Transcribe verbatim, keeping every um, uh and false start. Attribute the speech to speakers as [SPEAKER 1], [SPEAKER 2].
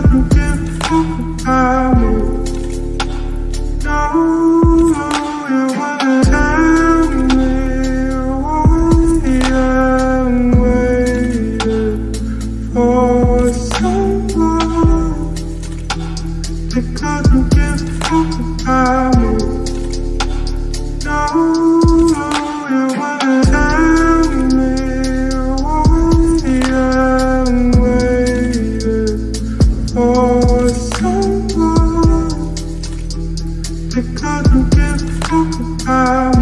[SPEAKER 1] couldn't give a fuck about me. No, you wouldn't tell me why I'm waiting for someone that couldn't give a fuck about me. No, you wouldn't tell me why I'm waiting for someone that couldn't give a fuck about me.